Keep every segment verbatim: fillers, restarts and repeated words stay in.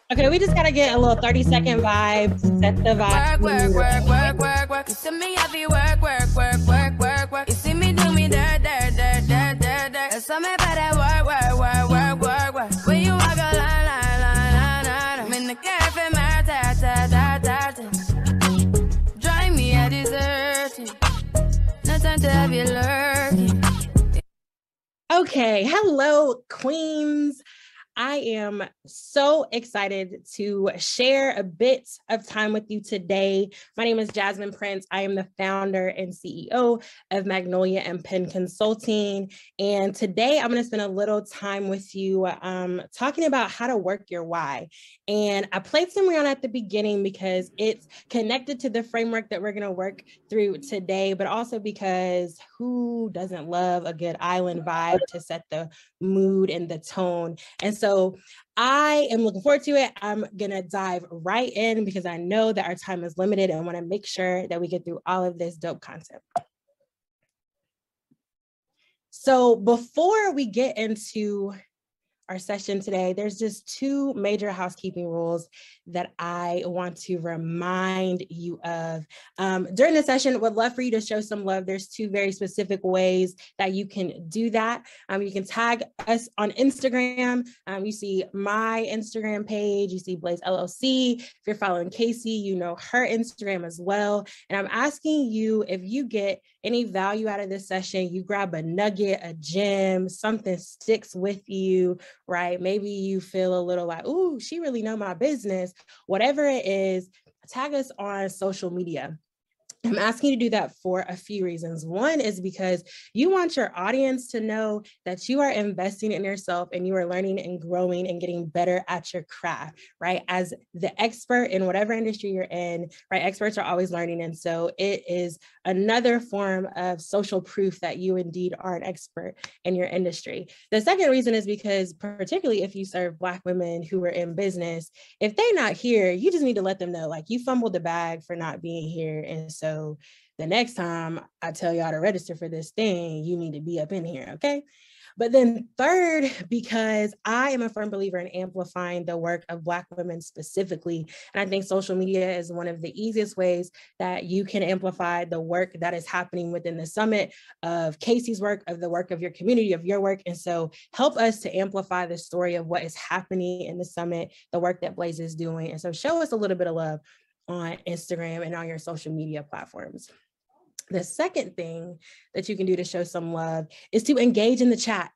Okay, we just gotta get a little thirty second vibe to set the vibe. Work, work, work, work, work, work. You see me happy work, work, work, work, work, work. You see me do me dirt, dirt, dirt, dirt, dirt, dirt. There's something about that work, work, work, work, work, work. When you walk a line, line, line, line, line. I'm in the cafe, my ta, ta, ta, ta, ta. Drive me a dessert. No time to have you lurking. Okay, hello, queens. I am so excited to share a bit of time with you today. My name is Jasmine Prince. I am the founder and C E O of Magnolia and Penn Consulting. And today I'm going to spend a little time with you um, talking about how to work your why. And I played some around at the beginning because it's connected to the framework that we're going to work through today, but also because who doesn't love a good island vibe to set the mood and the tone? And so So I am looking forward to it. I'm going to dive right in because I know that our time is limited and I want to make sure that we get through all of this dope content. So before we get into our session today, there's just two major housekeeping rules that I want to remind you of. Um, during the session, would love for you to show some love. There's two very specific ways that you can do that. Um, you can tag us on Instagram. Um, you see my Instagram page, you see Blaze L L C. If you're following Casey, you know her Instagram as well. And I'm asking you, if you get any value out of this session, you grab a nugget, a gem, something sticks with you, right? Maybe you feel a little like, ooh, she really know my business. Whatever it is, tag us on social media. I'm asking you to do that for a few reasons. One is because you want your audience to know that you are investing in yourself and you are learning and growing and getting better at your craft, right? As the expert in whatever industry you're in, right? Experts are always learning. And so it is another form of social proof that you indeed are an expert in your industry. The second reason is because particularly if you serve Black women who are in business, if they're not here, you just need to let them know, like, you fumbled the bag for not being here. And so So the next time I tell y'all to register for this thing, you need to be up in here, okay? But then third, because I am a firm believer in amplifying the work of Black women specifically, and I think social media is one of the easiest ways that you can amplify the work that is happening within the summit, of Casey's work, of the work of your community, of your work. And so help us to amplify the story of what is happening in the summit, the work that Blaze is doing. And so show us a little bit of love on Instagram and on your social media platforms. The second thing that you can do to show some love is to engage in the chat.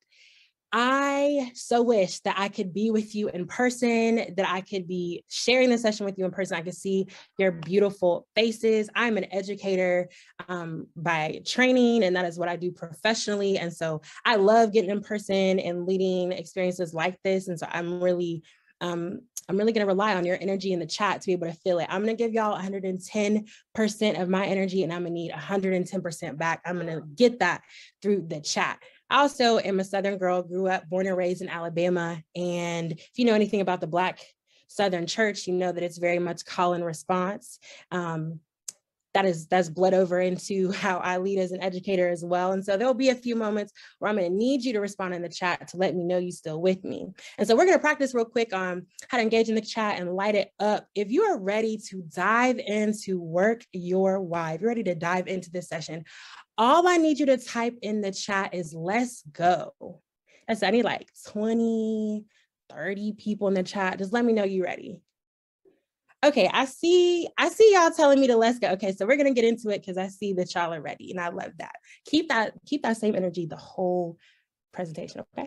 I so wish that I could be with you in person, that I could be sharing the session with you in person. I could see your beautiful faces. I'm an educator um, by training, and that is what I do professionally. And so I love getting in person and leading experiences like this. And so I'm really Um, I'm really going to rely on your energy in the chat to be able to feel it. I'm going to give y'all one hundred ten percent of my energy, and I'm going to need one hundred ten percent back. I'm going to get that through the chat. I also am a Southern girl, grew up, born and raised in Alabama. And if you know anything about the Black Southern church, you know that it's very much call and response. Um, that is that's bled over into how I lead as an educator as well. And so there'll be a few moments where I'm going to need you to respond in the chat to let me know you still with me. And so we're going to practice real quick on how to engage in the chat and light it up. If you are ready to dive into work your why, if you're ready to dive into this session, all I need you to type in the chat is let's go. That's I need like twenty, thirty people in the chat. Just let me know you're ready. Okay, I see, I see y'all telling me to let's go. Okay, so we're gonna get into it because I see that y'all are ready, and I love that. Keep that, keep that same energy the whole presentation, okay?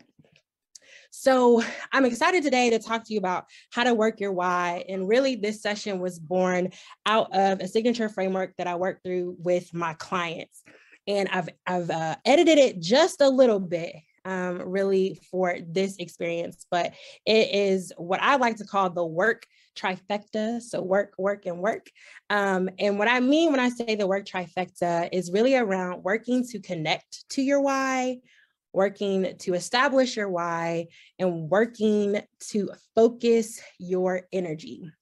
So I'm excited today to talk to you about how to work your why. And really this session was born out of a signature framework that I work through with my clients. And I've, I've uh, edited it just a little bit um, really for this experience, but it is what I like to call the work trifecta. So work, work, and work. Um, and what I mean when I say the work trifecta is really around working to connect to your why, working to establish your why, and working to focus your energy.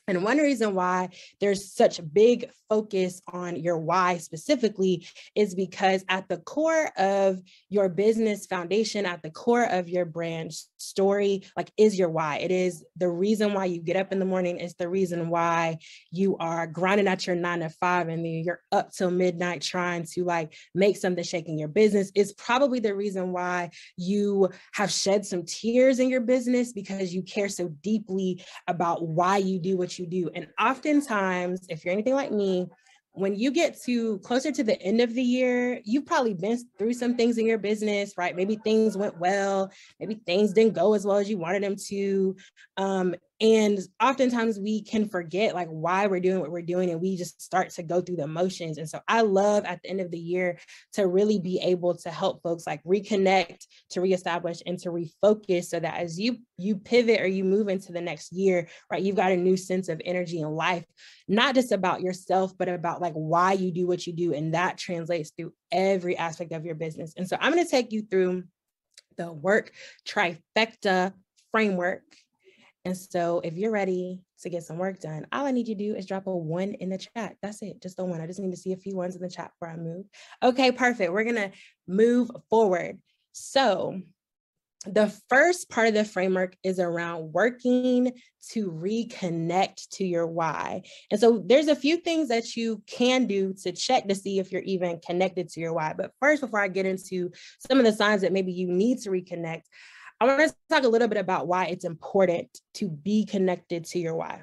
And one reason why there's such big focus on your why specifically is because at the core of your business foundation, at the core of your brand story, like is your why. It is the reason why you get up in the morning. It's the reason why you are grinding at your nine to five and then you're up till midnight trying to like make something shake in your business. It's probably the reason why you have shed some tears in your business because you care so deeply about why you do what you do. And oftentimes, if you're anything like me, when you get to closer to the end of the year, you've probably been through some things in your business, right? Maybe things went well, maybe things didn't go as well as you wanted them to. Um, and oftentimes we can forget like why we're doing what we're doing and we just start to go through the motions. And so I love at the end of the year to really be able to help folks like reconnect, to reestablish and to refocus so that as you you pivot or you move into the next year, right, you've got a new sense of energy in life, not just about yourself, but about like why you do what you do. And that translates through every aspect of your business. And so I'm going to take you through the work trifecta framework. And so if you're ready to get some work done, all I need you to do is drop a one in the chat. That's it, just the one. I just need to see a few ones in the chat before I move. Okay, perfect. We're gonna move forward. So the first part of the framework is around working to reconnect to your why. And so there's a few things that you can do to check to see if you're even connected to your why. But first, before I get into some of the signs that maybe you need to reconnect, I want to talk a little bit about why it's important to be connected to your why.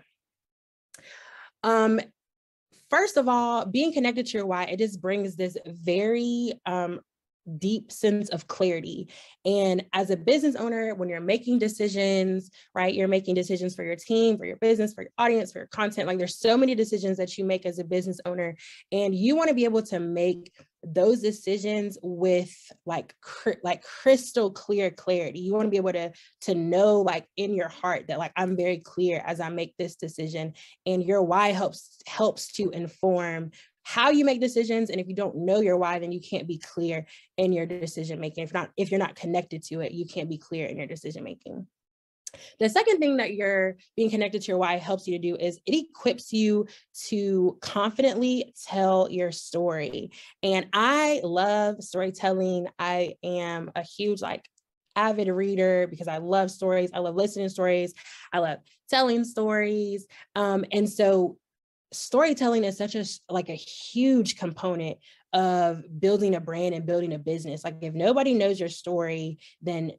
Um, first of all, being connected to your why, it just brings this very um, deep sense of clarity. And as a business owner, when you're making decisions, right, you're making decisions for your team, for your business, for your audience, for your content, like there's so many decisions that you make as a business owner, and you want to be able to make those decisions with like, cr- like crystal clear clarity. You want to be able to, to know like in your heart that like, I'm very clear as I make this decision, and your why helps, helps to inform how you make decisions. And if you don't know your why, then you can't be clear in your decision making. If not, if you're not connected to it, you can't be clear in your decision making. The second thing that you're being connected to your why helps you to do is it equips you to confidently tell your story. And I love storytelling. I am a huge like avid reader because I love stories. I love listening to stories. I love telling stories. Um, and so storytelling is such a like a huge component of building a brand and building a business. Like if nobody knows your story, then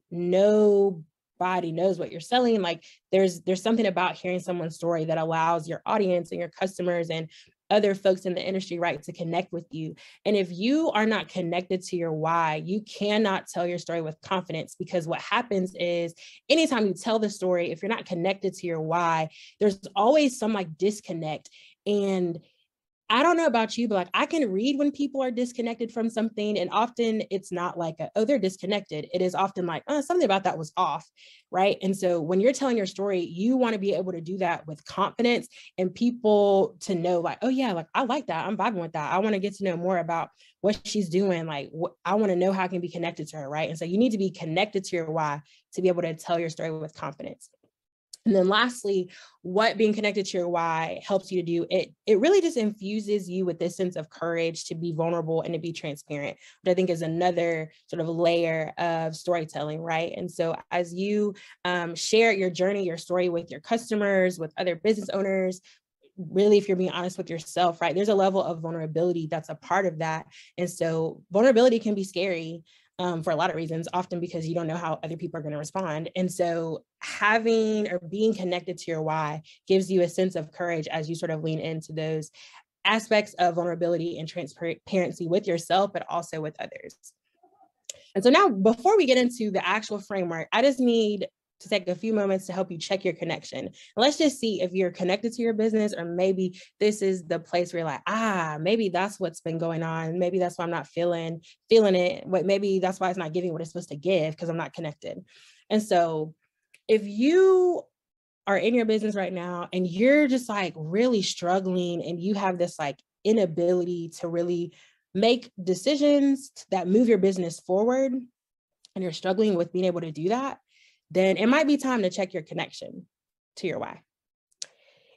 nobody knows what you're selling. Like there's there's something about hearing someone's story that allows your audience and your customers and other folks in the industry, right, to connect with you. And if you are not connected to your why, you cannot tell your story with confidence, because what happens is anytime you tell the story, if you're not connected to your why, there's always some like disconnect. And I don't know about you, but like I can read when people are disconnected from something, and often it's not like, a, oh, they're disconnected. It is often like, oh, something about that was off, right? And so when you're telling your story, you want to be able to do that with confidence and people to know like, oh yeah, like I like that. I'm vibing with that. I want to get to know more about what she's doing. Like what, I want to know how I can be connected to her, right? And so you need to be connected to your why to be able to tell your story with confidence. And then lastly, what being connected to your why helps you to do, it, it really just infuses you with this sense of courage to be vulnerable and to be transparent, which I think is another sort of layer of storytelling, right? And so as you um, share your journey, your story with your customers, with other business owners, really, if you're being honest with yourself, right, there's a level of vulnerability that's a part of that. And so vulnerability can be scary. Um, for a lot of reasons, often because you don't know how other people are going to respond. And so having or being connected to your why gives you a sense of courage as you sort of lean into those aspects of vulnerability and transparency with yourself, but also with others. And so now, before we get into the actual framework, I just need to take a few moments to help you check your connection. And let's just see if you're connected to your business, or maybe this is the place where you're like, ah, maybe that's what's been going on. Maybe that's why I'm not feeling, feeling it. But maybe that's why it's not giving what it's supposed to give, because I'm not connected. And so if you are in your business right now and you're just like really struggling and you have this like inability to really make decisions that move your business forward, and you're struggling with being able to do that, then it might be time to check your connection to your why.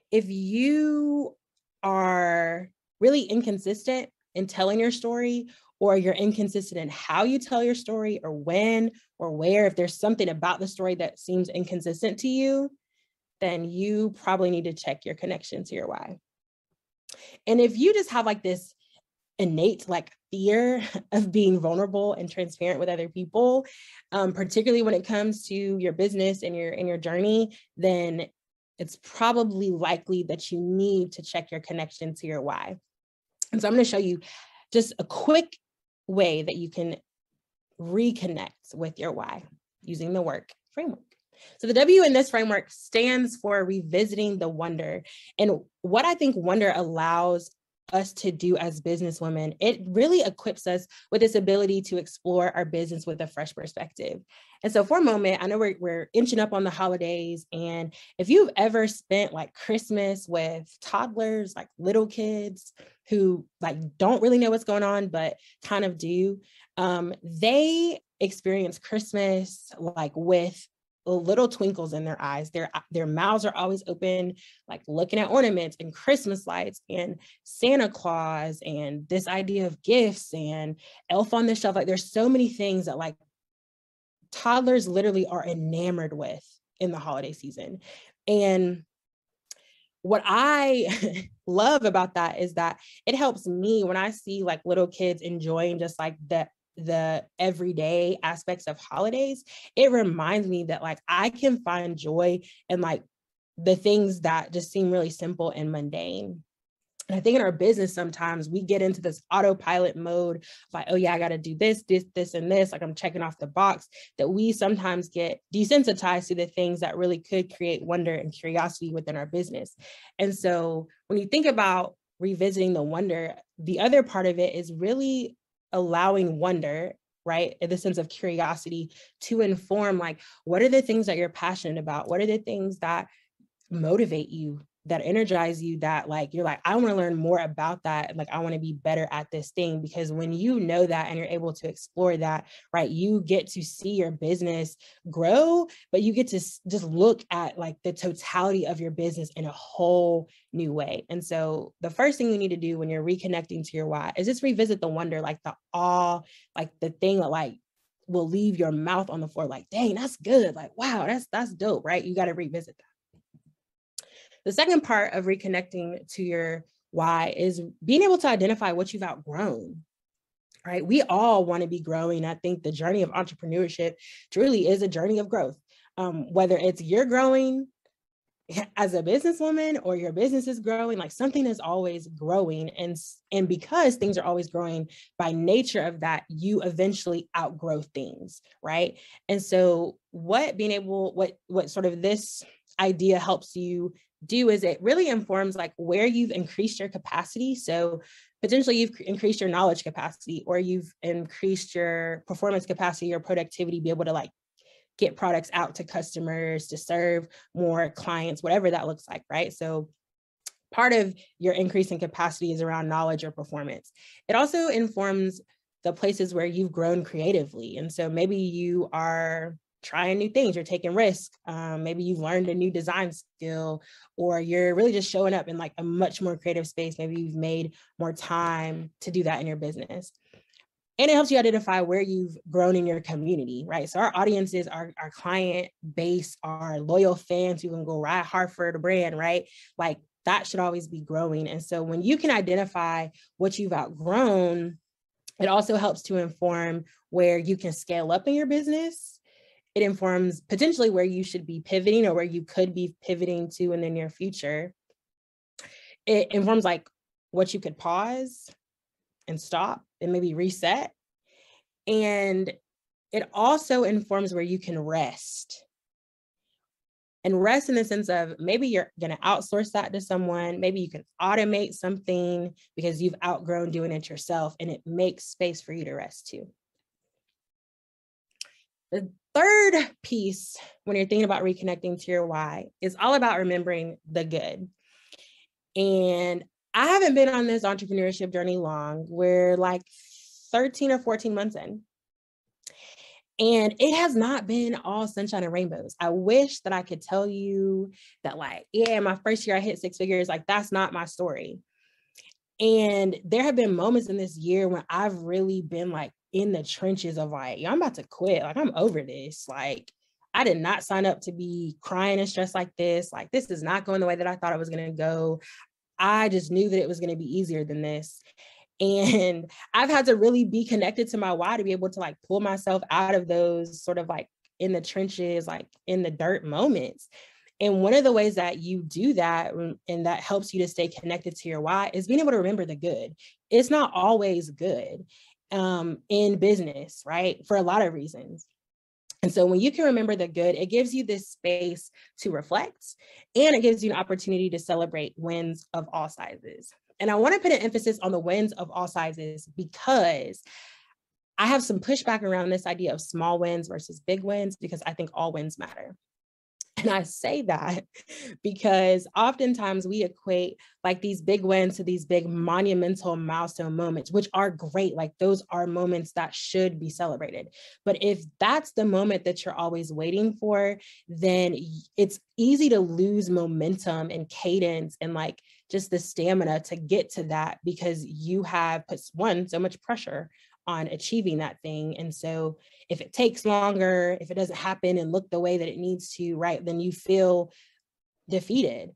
if you are really inconsistent in telling your story, or you're inconsistent in how you tell your story, or when or where, if there's something about the story that seems inconsistent to you, then you probably need to check your connection to your why. And if you just have like this innate like fear of being vulnerable and transparent with other people, um, particularly when it comes to your business and your and your journey, then it's probably likely that you need to check your connection to your why. And so I'm going to show you just a quick way that you can reconnect with your why using the work framework. So the W in this framework stands for revisiting the wonder. And what I think wonder allows us to do as businesswomen, it really equips us with this ability to explore our business with a fresh perspective. And so for a moment, I know we're, we're inching up on the holidays. And if you've ever spent like Christmas with toddlers, like little kids who like don't really know what's going on, but kind of do, um, they experience Christmas like with little twinkles in their eyes. Their, their mouths are always open, like looking at ornaments and Christmas lights and Santa Claus and this idea of gifts and elf on the shelf. Like there's so many things that like toddlers literally are enamored with in the holiday season. And what I love about that is that it helps me when I see like little kids enjoying just like the the everyday aspects of holidays. It reminds me that like I can find joy in like the things that just seem really simple and mundane. And I think in our business, sometimes we get into this autopilot mode, like, oh yeah, I got to do this, this, this, and this. Like I'm checking off the box, that we sometimes get desensitized to the things that really could create wonder and curiosity within our business. And so when you think about revisiting the wonder, the other part of it is really allowing wonder, right? In the sense of curiosity to inform, like, what are the things that you're passionate about? What are the things that motivate you, that energize you, that like, you're like, I want to learn more about that. And like, I want to be better at this thing. Because when you know that and you're able to explore that, right, you get to see your business grow, but you get to just look at like the totality of your business in a whole new way. And so the first thing you need to do when you're reconnecting to your why is just revisit the wonder, like the awe, like the thing that like will leave your mouth on the floor, like, dang, that's good. Like, wow, that's, that's dope, right? You got to revisit that. The second part of reconnecting to your why is being able to identify what you've outgrown, right? We all want to be growing. I think the journey of entrepreneurship truly is a journey of growth. Um, whether it's you're growing as a businesswoman or your business is growing, like something is always growing. And, and because things are always growing, by nature of that, you eventually outgrow things, right? And so what being able, what, what sort of this idea helps you do is it really informs like where you've increased your capacity. So potentially you've increased your knowledge capacity, or you've increased your performance capacity or productivity, be able to like get products out to customers, to serve more clients, whatever that looks like, right? So part of your increase in capacity is around knowledge or performance. It also informs the places where you've grown creatively. And so maybe you are trying new things, you're taking risks. Um, maybe you've learned a new design skill, or you're really just showing up in like a much more creative space. Maybe you've made more time to do that in your business. And it helps you identify where you've grown in your community, right? So our audiences, our, our client base, our loyal fans who can go ride hard for the brand, right? Like that should always be growing. And so when you can identify what you've outgrown, it also helps to inform where you can scale up in your business. It informs potentially where you should be pivoting or where you could be pivoting to in the near future. It informs like what you could pause and stop and maybe reset. And it also informs where you can rest. And rest in the sense of maybe you're going to outsource that to someone. Maybe you can automate something because you've outgrown doing it yourself, and it makes space for you to rest too. The third piece, when you're thinking about reconnecting to your why, is all about remembering the good. And I haven't been on this entrepreneurship journey long. We're like thirteen or fourteen months in. And it has not been all sunshine and rainbows. I wish that I could tell you that, like, yeah, my first year I hit six figures. Like, that's not my story. And there have been moments in this year when I've really been like in the trenches of like, yeah, I'm about to quit. Like, I'm over this. Like, I did not sign up to be crying and stressed like this. Like, this is not going the way that I thought it was going to go. I just knew that it was going to be easier than this. And I've had to really be connected to my why to be able to like pull myself out of those sort of like in the trenches, like in the dirt moments. And one of the ways that you do that and that helps you to stay connected to your why is being able to remember the good. It's not always good um, in business, right? For a lot of reasons. And so when you can remember the good, it gives you this space to reflect, and it gives you an opportunity to celebrate wins of all sizes. And I want to put an emphasis on the wins of all sizes because I have some pushback around this idea of small wins versus big wins, because I think all wins matter. And I say that because oftentimes we equate like these big wins to these big monumental milestone moments, which are great. Like, those are moments that should be celebrated. But if that's the moment that you're always waiting for, then it's easy to lose momentum and cadence and like just the stamina to get to that, because you have put, one, so much pressure on achieving that thing. And so if it takes longer, if it doesn't happen and look the way that it needs to, right, then you feel defeated.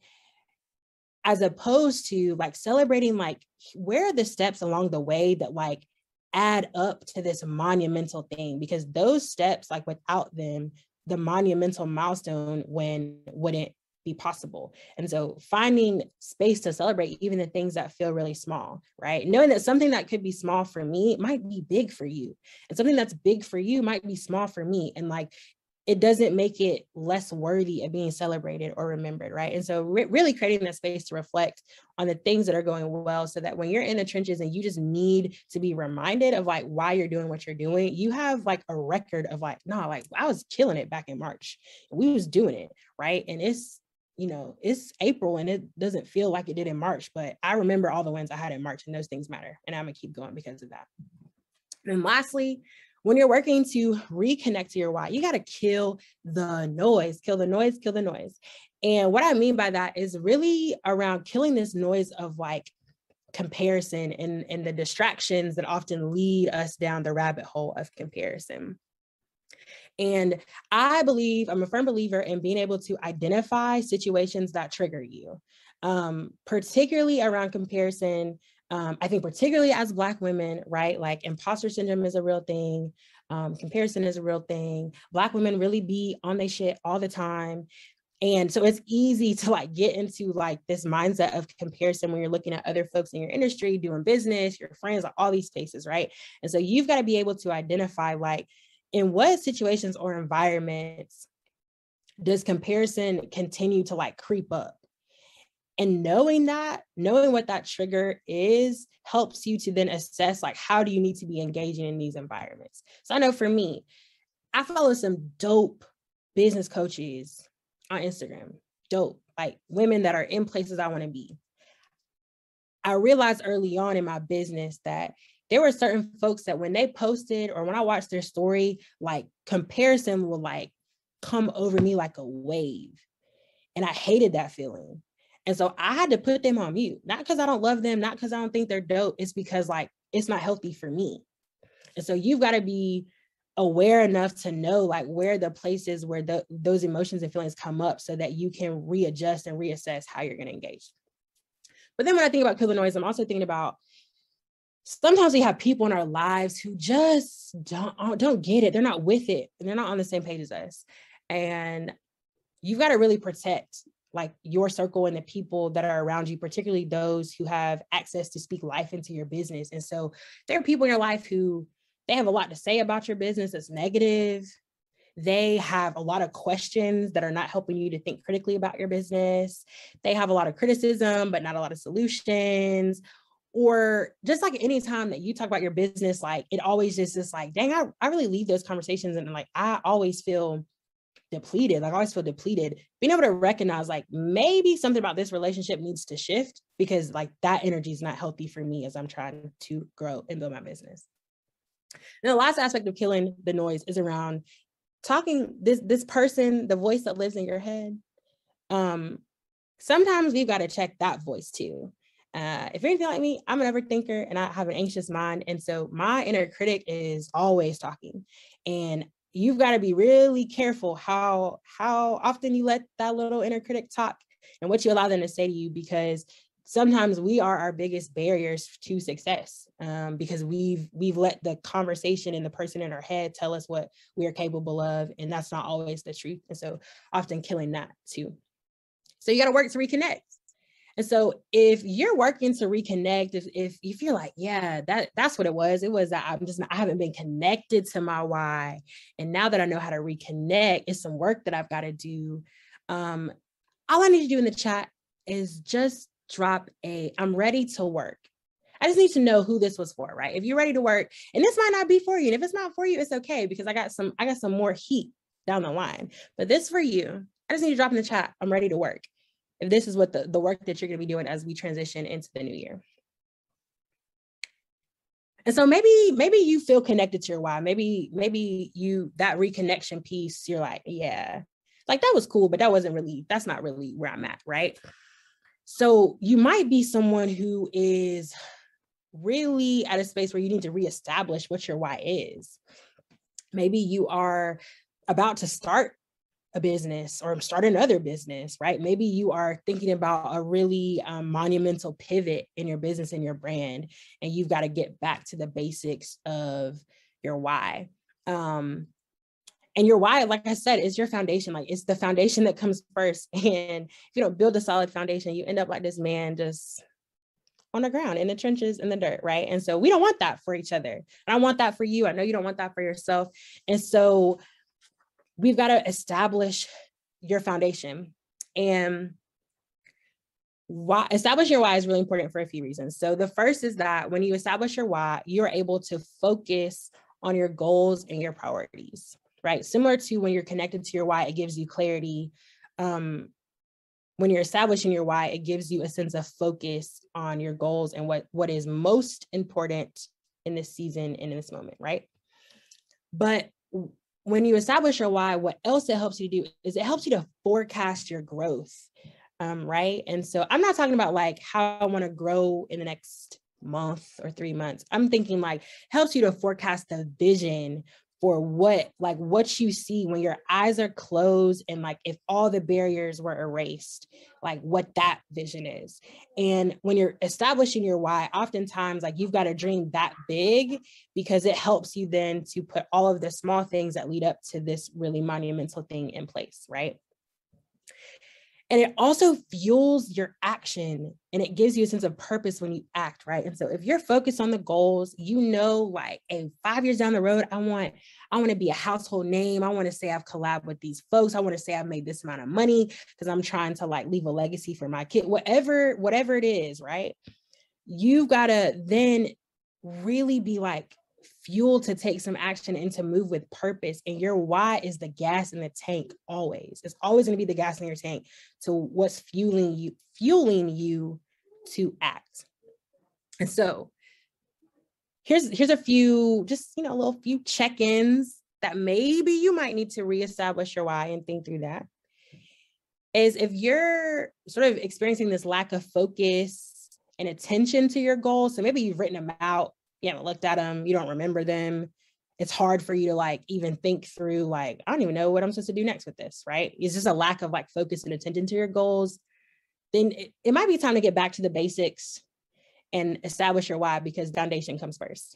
As opposed to like celebrating, like, where are the steps along the way that like add up to this monumental thing? Because those steps, like, without them, the monumental milestone when wouldn't be possible. And so finding space to celebrate even the things that feel really small, right? Knowing that something that could be small for me might be big for you, and something that's big for you might be small for me. And like, it doesn't make it less worthy of being celebrated or remembered, right? And so re- really creating that space to reflect on the things that are going well, so that when you're in the trenches and you just need to be reminded of like why you're doing what you're doing, you have like a record of like, no, like, I was killing it back in March. We was doing it, right? And it's, you know, it's April and it doesn't feel like it did in March, but I remember all the wins I had in March, and those things matter. And I'm gonna keep going because of that. And lastly, when you're working to reconnect to your why, you got to kill the noise, kill the noise, kill the noise. And what I mean by that is really around killing this noise of like comparison and, and the distractions that often lead us down the rabbit hole of comparison. And I believe, I'm a firm believer in being able to identify situations that trigger you, um, particularly around comparison. Um, I think particularly as Black women, right? Like, imposter syndrome is a real thing. Um, comparison is a real thing. Black women really be on their shit all the time. And so it's easy to like get into like this mindset of comparison when you're looking at other folks in your industry, doing business, your friends, like all these spaces, right? And so you've got to be able to identify like, in what situations or environments does comparison continue to like creep up? And knowing that, knowing what that trigger is, helps you to then assess like, how do you need to be engaging in these environments? So I know for me, I follow some dope business coaches on Instagram, dope, like women that are in places I want to be. I realized early on in my business that there were certain folks that when they posted or when I watched their story, like comparison will like come over me like a wave. And I hated that feeling. And so I had to put them on mute, not because I don't love them, not because I don't think they're dope. It's because like, it's not healthy for me. And so you've got to be aware enough to know like where the places where the, those emotions and feelings come up, so that you can readjust and reassess how you're going to engage. But then when I think about kill the noise, I'm also thinking about, sometimes we have people in our lives who just don't, don't get it. They're not with it. And they're not on the same page as us. And you've got to really protect like your circle and the people that are around you, particularly those who have access to speak life into your business. And so there are people in your life who they have a lot to say about your business that's negative. They have a lot of questions that are not helping you to think critically about your business. They have a lot of criticism, but not a lot of solutions. Or just like any time that you talk about your business, like it always just is like, dang, I, I really leave those conversations and like, I always feel depleted. Like I always feel depleted. Being able to recognize like maybe something about this relationship needs to shift, because like that energy is not healthy for me as I'm trying to grow and build my business. And the last aspect of killing the noise is around talking this, this person, the voice that lives in your head. Um, sometimes we've got to check that voice too. Uh, if you're anything like me, I'm an overthinker and I have an anxious mind. And so my inner critic is always talking. And you've got to be really careful how, how often you let that little inner critic talk and what you allow them to say to you, because sometimes we are our biggest barriers to success, um, because we've we've let the conversation and the person in our head tell us what we are capable of. And that's not always the truth. And so often killing that too. So you got to work to reconnect. And so if you're working to reconnect, if, if you feel like, yeah, that that's what it was, it was that I'm just, I haven't been connected to my why. And now that I know how to reconnect, it's some work that I've got to do. Um, all I need to do in the chat is just drop a, I'm ready to work. I just need to know who this was for, right? If you're ready to work, and this might not be for you. And if it's not for you, it's okay, because I got some, I got some more heat down the line, but this for you. I just need to drop in the chat, I'm ready to work. If this is what the, the work that you're going to be doing as we transition into the new year. And so maybe, maybe you feel connected to your why. Maybe, maybe you, that reconnection piece, you're like, yeah, like that was cool, but that wasn't really, that's not really where I'm at, right? So you might be someone who is really at a space where you need to reestablish what your why is. Maybe you are about to start a business or start another business, right? Maybe you are thinking about a really um, monumental pivot in your business and your brand, and you've got to get back to the basics of your why. Um, and your why, like I said, is your foundation. Like it's the foundation that comes first. And if you don't build a solid foundation, you end up like this man just on the ground, in the trenches, in the dirt, right? And so we don't want that for each other. And I want that for you. I know you don't want that for yourself. And so we've got to establish your foundation. And why establish your why is really important for a few reasons. So the first is that when you establish your why, you're able to focus on your goals and your priorities, right? Similar to when you're connected to your why, it gives you clarity. Um, when you're establishing your why, it gives you a sense of focus on your goals and what, what is most important in this season and in this moment, right? But when you establish your why, what else it helps you do is it helps you to forecast your growth, um, right? And so I'm not talking about like how I want to grow in the next month or three months. I'm thinking like helps you to forecast the vision for what, like what you see when your eyes are closed, and like if all the barriers were erased, like what that vision is. And when you're establishing your why, oftentimes like you've got to dream that big, because it helps you then to put all of the small things that lead up to this really monumental thing in place, right? And it also fuels your action, and it gives you a sense of purpose when you act, right? And so if you're focused on the goals, you know, like, hey, five years down the road, I want, I want to be a household name. I want to say I've collabed with these folks. I want to say I've made this amount of money because I'm trying to like leave a legacy for my kid, whatever, whatever it is, right? You've got to then really be like fuel to take some action and to move with purpose. And your why is the gas in the tank always. It's always going to be the gas in your tank to what's fueling you, fueling you to act. And so here's, here's a few, just, you know, a little few check-ins that maybe you might need to reestablish your why and think through that. Is if you're sort of experiencing this lack of focus and attention to your goals, so maybe you've written them out, you haven't looked at them, you don't remember them. It's hard for you to like even think through, like, I don't even know what I'm supposed to do next with this, right? It's just a lack of like focus and attention to your goals. Then it, it might be time to get back to the basics and establish your why, because foundation comes first.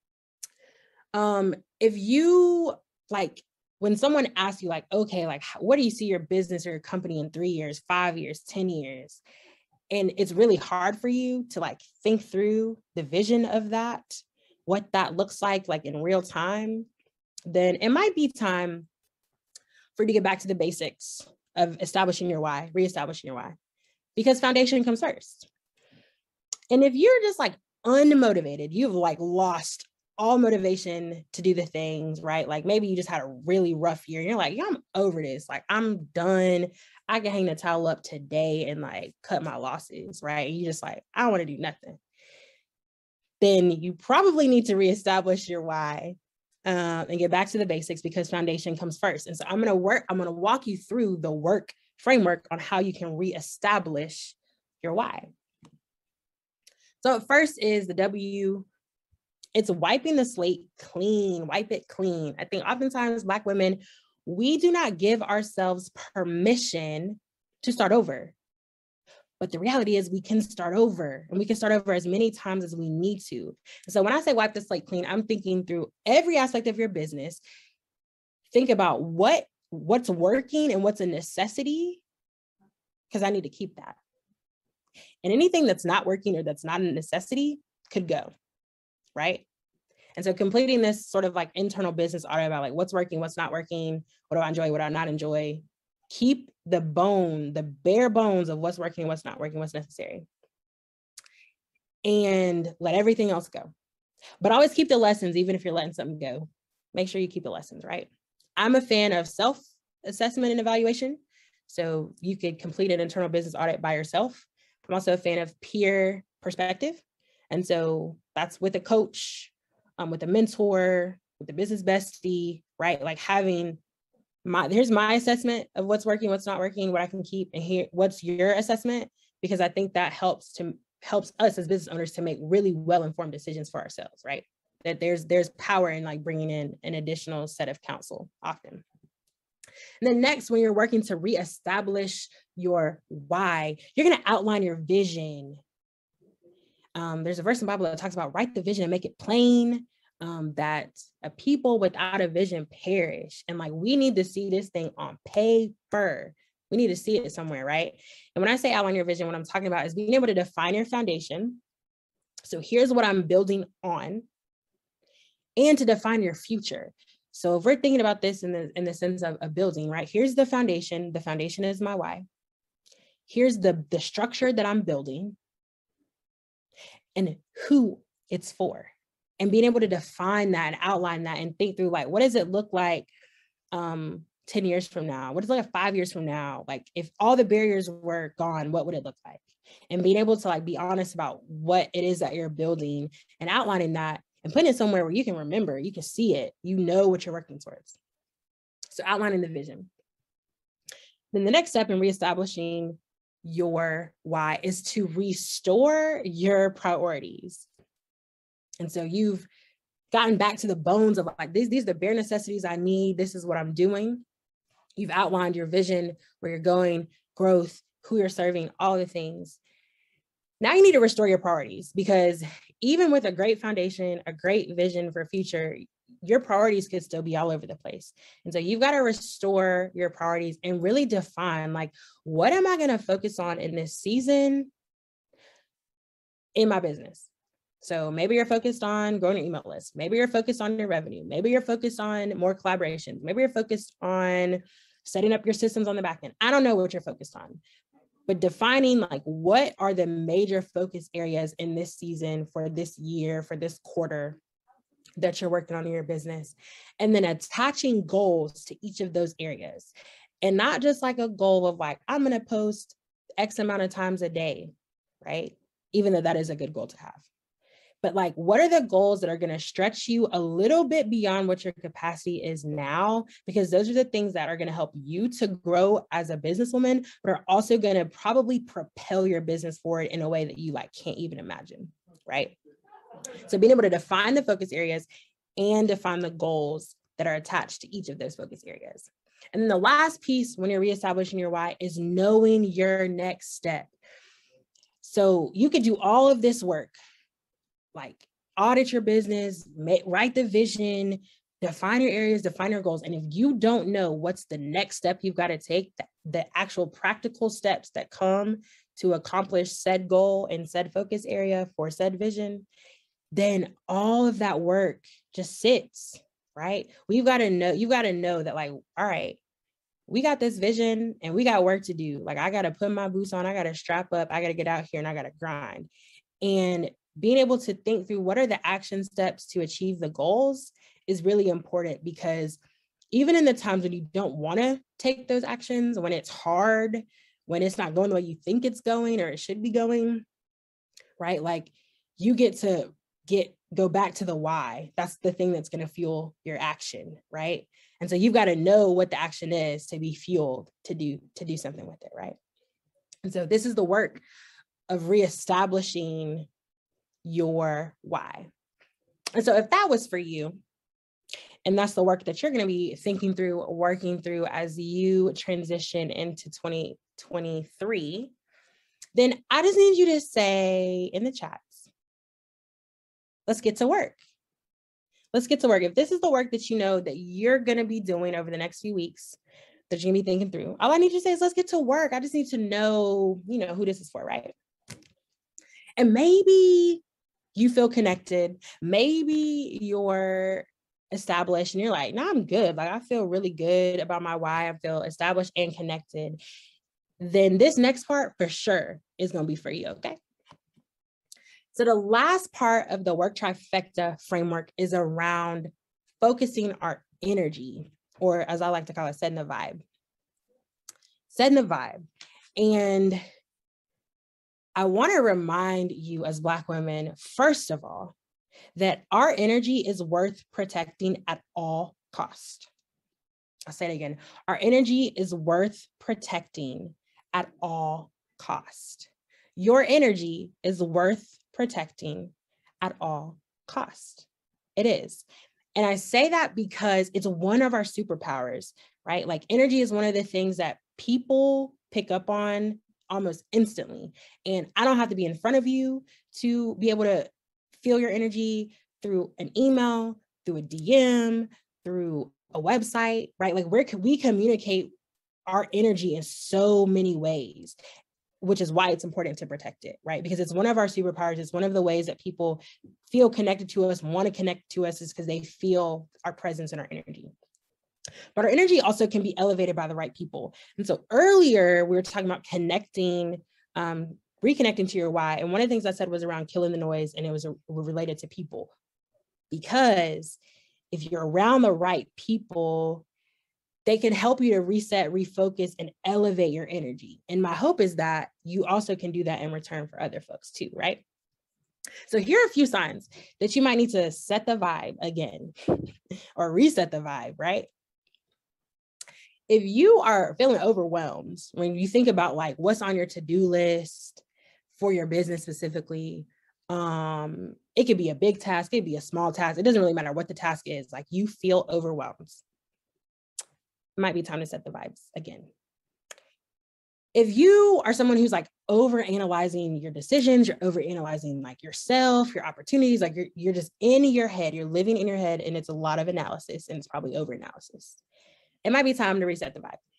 Um, if you like, when someone asks you like, okay, like, what do you see your business or your company in three years, five years, ten years? And it's really hard for you to like think through the vision of that, what that looks like, like in real time, then it might be time for you to get back to the basics of establishing your why, reestablishing your why, because foundation comes first. And if you're just like unmotivated, you've like lost all motivation to do the things, right? Like maybe you just had a really rough year and you're like, yeah, I'm over this. Like I'm done. I can hang the towel up today and like cut my losses, right? And you just like, I don't want to do nothing. then you probably need to reestablish your why um, and get back to the basics, because foundation comes first. And so I'm going to work, I'm going to walk you through the work framework on how you can reestablish your why. So first is the W. It's wiping the slate clean, wipe it clean. I think oftentimes Black women, we do not give ourselves permission to start over. But the reality is we can start over, and we can start over as many times as we need to. So when I say wipe the slate clean, I'm thinking through every aspect of your business. Think about what, what's working and what's a necessity, because I need to keep that. And anything that's not working or that's not a necessity could go, right? And so completing this sort of like internal business audit about like what's working, what's not working, what do I enjoy, what do I not enjoy. Keep the bone, the bare bones of what's working, what's not working, what's necessary. And let everything else go. But always keep the lessons, even if you're letting something go. Make sure you keep the lessons, right? I'm a fan of self-assessment and evaluation. So you could complete an internal business audit by yourself. I'm also a fan of peer perspective. And so that's with a coach, um, with a mentor, with a business bestie, right? Like having My, here's my assessment of what's working, what's not working, what I can keep, and here, what's your assessment? Because I think that helps to helps us as business owners to make really well-informed decisions for ourselves, right? That there's there's power in like bringing in an additional set of counsel often. And then next, when you're working to reestablish your why, you're going to outline your vision. Um, there's a verse in the Bible that talks about write the vision and make it plain. Um, that a people without a vision perish. And like, we need to see this thing on paper. We need to see it somewhere, right? And when I say outline your vision, what I'm talking about is being able to define your foundation. So here's what I'm building on, and to define your future. So if we're thinking about this in the, in the sense of a building, right? Here's the foundation. The foundation is my why. Here's the, the structure that I'm building and who it's for. And being able to define that and outline that and think through like, what does it look like um, ten years from now? What does it look like five years from now? Like if all the barriers were gone, what would it look like? And being able to like be honest about what it is that you're building and outlining that and putting it somewhere where you can remember, you can see it, you know what you're working towards. So outlining the vision. Then the next step in reestablishing your why is to restore your priorities. And so you've gotten back to the bones of like, these, these are the bare necessities I need. This is what I'm doing. You've outlined your vision, where you're going, growth, who you're serving, all the things. Now you need to restore your priorities, because even with a great foundation, a great vision for future, your priorities could still be all over the place. And so you've got to restore your priorities and really define like, what am I going to focus on in this season in my business? So maybe you're focused on growing your email list. Maybe you're focused on your revenue. Maybe you're focused on more collaborations. Maybe you're focused on setting up your systems on the back end. I don't know what you're focused on, but defining like, what are the major focus areas in this season, for this year, for this quarter that you're working on in your business, and then attaching goals to each of those areas. And not just like a goal of like, I'm going to post X amount of times a day, right? Even though that is a good goal to have. But like, what are the goals that are going to stretch you a little bit beyond what your capacity is now? Because those are the things that are going to help you to grow as a businesswoman, but are also going to probably propel your business forward in a way that you like can't even imagine, right? So being able to define the focus areas and define the goals that are attached to each of those focus areas. And then the last piece when you're reestablishing your why is knowing your next step. So you could do all of this work, like audit your business, make, write the vision, define your areas, define your goals. And if you don't know what's the next step you've got to take, the, the actual practical steps that come to accomplish said goal and said focus area for said vision, then all of that work just sits, right? We've got to know, you've got to know that like, all right, we got this vision and we got work to do. Like I got to put my boots on, I got to strap up, I got to get out here and I got to grind. And being able to think through what are the action steps to achieve the goals is really important, because even in the times when you don't want to take those actions, when it's hard, when it's not going the way you think it's going or it should be going, right? Like you get to get, go back to the why. That's the thing that's going to fuel your action, right? And so you've got to know what the action is to be fueled to do, to do something with it, right? And so this is the work of reestablishing your why. And so if that was for you, and that's the work that you're going to be thinking through, working through as you transition into twenty twenty-three, then I just need you to say in the chats, let's get to work. Let's get to work. If this is the work that you know that you're going to be doing over the next few weeks, that you're going to be thinking through, all I need you to say is let's get to work. I just need to know, you know, who this is for, right? And maybe you feel connected. Maybe you're established and you're like, no, I'm good. Like, I feel really good about my why. I feel established and connected. Then this next part for sure is going to be for you, okay? So the last part of the work trifecta framework is around focusing our energy, or as I like to call it, setting the vibe. Setting the vibe. And I want to remind you as Black women, first of all, that our energy is worth protecting at all cost. I'll say it again. Our energy is worth protecting at all cost. Your energy is worth protecting at all cost. It is. And I say that because it's one of our superpowers, right? Like, energy is one of the things that people pick up on almost instantly. And I don't have to be in front of you to be able to feel your energy through an email, through a D M, through a website, right? Like, where can we communicate our energy in so many ways, which is why it's important to protect it, right? Because it's one of our superpowers. It's one of the ways that people feel connected to us, want to connect to us, is because they feel our presence and our energy. But our energy also can be elevated by the right people. And so earlier we were talking about connecting, um, reconnecting to your why. And one of the things I said was around killing the noise, and it was a, related to people. Because if you're around the right people, they can help you to reset, refocus, and elevate your energy. And my hope is that you also can do that in return for other folks too, right? So here are a few signs that you might need to set the vibe again or reset the vibe, right? If you are feeling overwhelmed, when you think about like what's on your to-do list for your business specifically, um, it could be a big task, it could be a small task. It doesn't really matter what the task is. Like, you feel overwhelmed. It might be time to set the vibes again. If you are someone who's like over-analyzing your decisions, you're over-analyzing like yourself, your opportunities, like you're, you're just in your head, you're living in your head, and it's a lot of analysis, and it's probably over-analysis. It might be time to reset the vibe.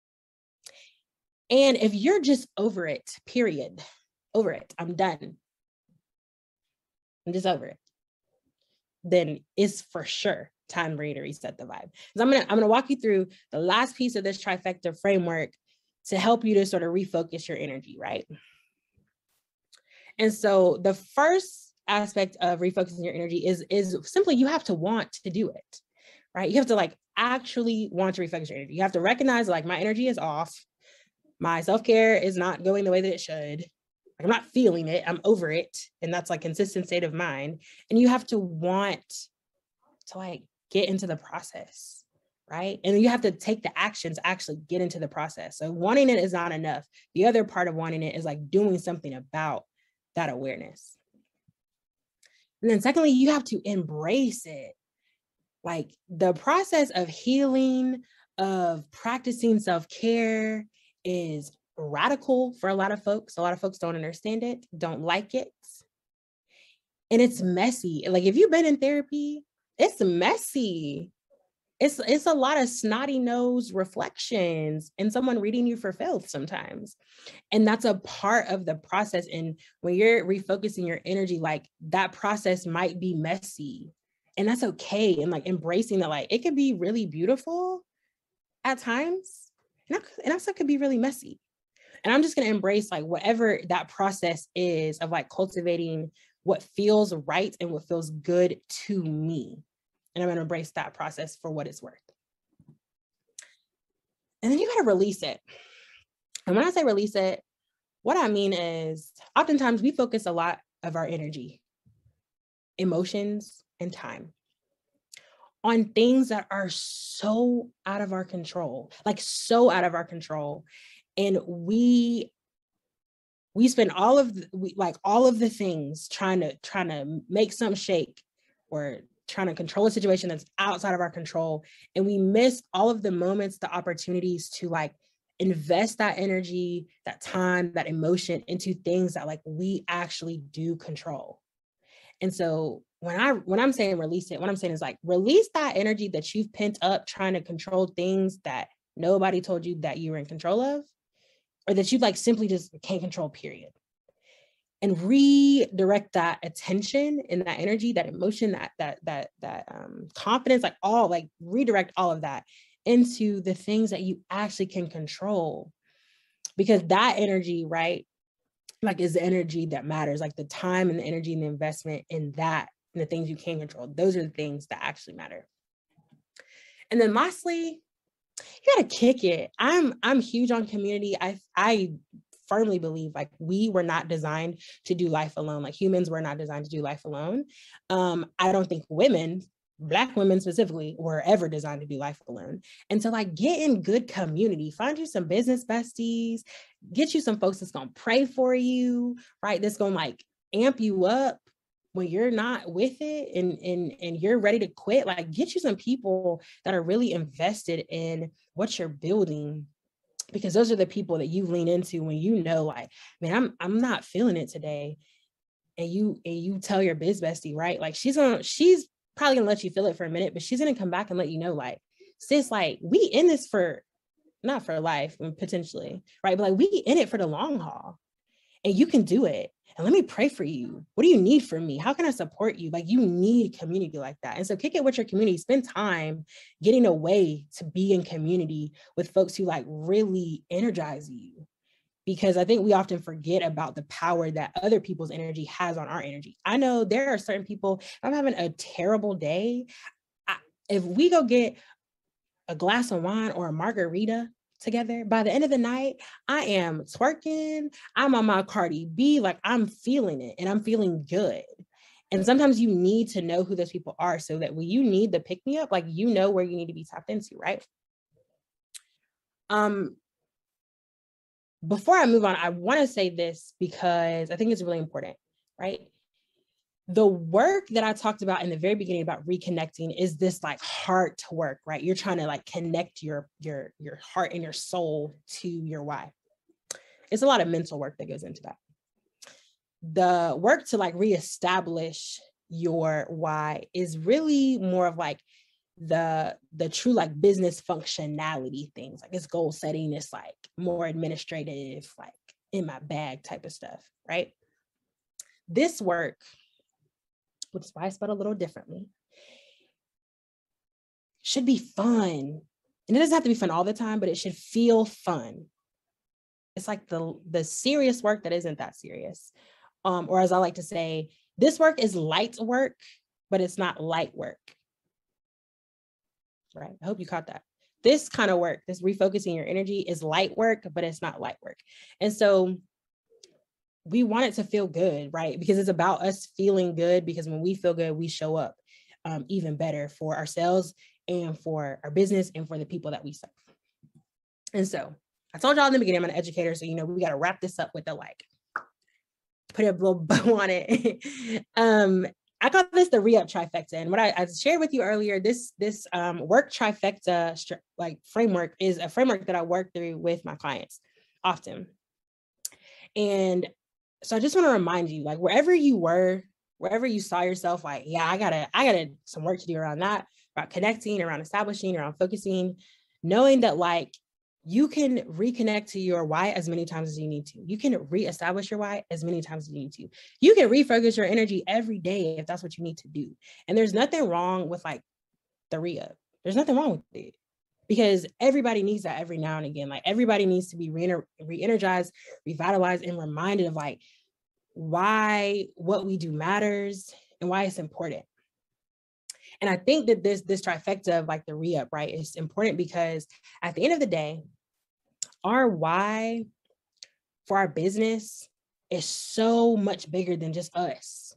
And if you're just over it, period, over it, I'm done, I'm just over it, then it's for sure time for you to reset the vibe. So I'm gonna, I'm gonna walk you through the last piece of this trifecta framework to help you to sort of refocus your energy, right? And so the first aspect of refocusing your energy is, is simply you have to want to do it, right? You have to like actually want to refocus your energy. You have to recognize like, my energy is off. My self-care is not going the way that it should. Like, I'm not feeling it. I'm over it. And that's like consistent state of mind. And you have to want to like get into the process, right? And you have to take the actions to actually get into the process. So wanting it is not enough. The other part of wanting it is like doing something about that awareness. And then secondly, you have to embrace it. Like, the process of healing, of practicing self-care is radical for a lot of folks. A lot of folks don't understand it, don't like it. And it's messy. Like, if you've been in therapy, it's messy. It's, it's a lot of snotty nose reflections and someone reading you for filth sometimes. And that's a part of the process. And when you're refocusing your energy, like, that process might be messy. And that's okay. And like embracing that, like, it can be really beautiful at times, and it also could be really messy. And I'm just going to embrace like whatever that process is of like cultivating what feels right and what feels good to me. And I'm going to embrace that process for what it's worth. And then you got to release it. And when I say release it, what I mean is oftentimes we focus a lot of our energy emotions, and time on things that are so out of our control, like so out of our control. And we we spend all of the, we, like all of the things trying to trying to make some shake or trying to control a situation that's outside of our control. And we miss all of the moments, the opportunities to like invest that energy, that time, that emotion into things that like we actually do control. And so when I when I'm saying release it, what I'm saying is like release that energy that you've pent up trying to control things that nobody told you that you were in control of, or that you like simply just can't control, period. And redirect that attention and that energy, that emotion, that that that that um, confidence, like all like redirect all of that into the things that you actually can control, because that energy, right, like is the energy that matters, like the time and the energy and the investment in that and the things you can control. Those are the things that actually matter. And then lastly, you gotta kick it. I'm I'm huge on community. I I firmly believe like we were not designed to do life alone. Like humans were not designed to do life alone. Um, I don't think women, Black women specifically, were ever designed to do life alone. And so like get in good community, find you some business besties, get you some folks that's gonna pray for you, right? That's gonna like amp you up when you're not with it and, and, and you're ready to quit. Like get you some people that are really invested in what you're building, because those are the people that you lean into when you know, like, man, I'm I'm not feeling it today. And you and you tell your biz bestie, right? Like she's gonna, she's probably gonna let you feel it for a minute, but she's gonna come back and let you know, like, sis, like we in this for not for life, potentially, right? But like we in it for the long haul. And you can do it. And let me pray for you. What do you need from me? How can I support you? Like you need community like that. And so kick it with your community, spend time getting away to be in community with folks who like really energize you. Because I think we often forget about the power that other people's energy has on our energy. I know there are certain people, if I'm having a terrible day, I, if we go get a glass of wine or a margarita together, by the end of the night, I am twerking, I'm on my Cardi B, like I'm feeling it and I'm feeling good. And sometimes you need to know who those people are so that when you need the pick me up, like you know where you need to be tapped into, right? Um, before I move on, I want to say this because I think it's really important, right? The work that I talked about in the very beginning about reconnecting is this like heart work, right? You're trying to like connect your your your heart and your soul to your why. It's a lot of mental work that goes into that. The work to like reestablish your why is really more of like the the true like business functionality things. Like it's goal setting, it's like more administrative, like in my bag type of stuff, right? This work, which is why I spelled a little differently, should be fun. And it doesn't have to be fun all the time, but it should feel fun. It's like the, the serious work that isn't that serious. Um, or as I like to say, this work is light work, but it's not light work. Right? I hope you caught that. This kind of work, this refocusing your energy is light work, but it's not light work. And so we want it to feel good, right? Because it's about us feeling good, because when we feel good, we show up um, even better for ourselves and for our business and for the people that we serve. And so I told y'all in the beginning, I'm an educator. So, you know, we got to wrap this up with the like, put a little bow on it. um, I call this the re-up trifecta. And what I, I shared with you earlier, this, this um, work trifecta like framework is a framework that I work through with my clients often. And so I just want to remind you, like wherever you were, wherever you saw yourself, like, yeah, I gotta, I gotta some work to do around that, about connecting, around establishing, around focusing, knowing that like you can reconnect to your why as many times as you need to. You can reestablish your why as many times as you need to. You can refocus your energy every day if that's what you need to do. And there's nothing wrong with like the re-up. There's nothing wrong with it. Because everybody needs that every now and again. Like everybody needs to be re-energized, revitalized, and reminded of like why what we do matters and why it's important. And I think that this this trifecta of like the re-up, right, is important because at the end of the day, our why for our business is so much bigger than just us.